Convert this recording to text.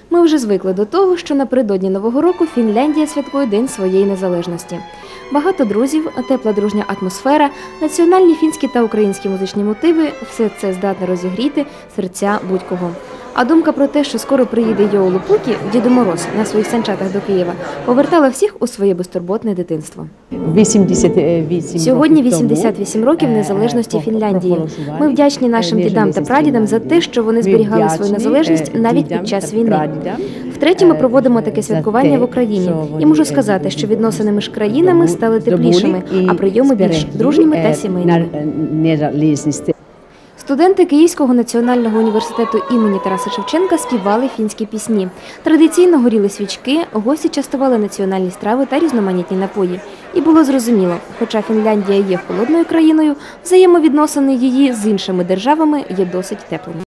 Ми вже звикли до того, що напередодні Нового року Фінляндія святкує День своєї незалежності. Багато друзів, тепла дружня атмосфера, національні фінські та українські музичні мотиви – все це здатне розігріти серця будь-кого. А думка про те, що скоро приїде Joulu Pukki, Дідо Мороз, на своїх санчатах до Києва, повертала всіх у своє безтурботне дитинство. Сьогодні 88 років незалежності Фінляндії. Ми вдячні нашим дідам та прадідам за те, що вони зберігали свою незалежність навіть під час війни. Втретє, ми проводимо таке святкування в Україні. І можу сказати, що відносини між країнами стали теплішими, а прийоми більш дружніми та сімейними. Студенти Київського національного університету імені Тараса Шевченка співали фінські пісні. Традиційно горіли свічки, гості частували національні страви та різноманітні напої. І було зрозуміло, хоча Фінляндія є холодною країною, взаємовідносини її з іншими державами є досить теплими.